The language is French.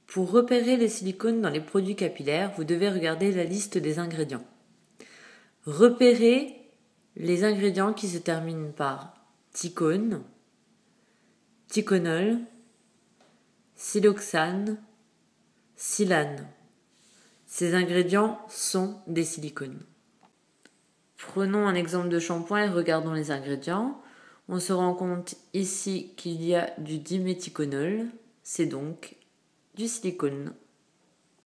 Pour repérer les silicones dans les produits capillaires, vous devez regarder la liste des ingrédients. Repérez les ingrédients qui se terminent par ticone, ticonol, siloxane, silane. Ces ingrédients sont des silicones. Prenons un exemple de shampoing et regardons les ingrédients. On se rend compte ici qu'il y a du diméthiconol, c'est donc du silicone.